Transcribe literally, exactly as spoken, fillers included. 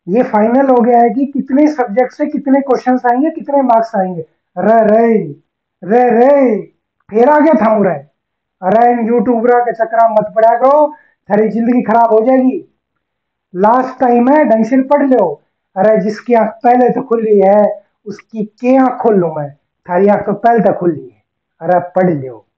ये फाइनल हो गया है कि कितने सब्जेक्ट से कितने क्वेश्चंस आएंगे, कितने मार्क्स आएंगे। रे रे रे रे फिर आ गया था मुरे। अरे इन यूट्यूबरा के चक्कर में मत पड़ा करो, थारी जिंदगी खराब हो जाएगी। लास्ट टाइम है, ढंग से पढ़ लो। अरे जिसकी आंख पहले तो खुली है उसकी क्या आंख खोल लूं मैं। थारी आंख तो पहले तो खुली है। अरे पढ़ लो।